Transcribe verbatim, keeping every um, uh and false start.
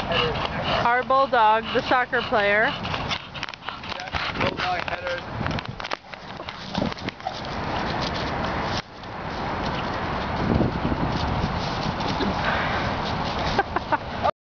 headers. Our Bulldog, the soccer player. Jack Bulldog headers.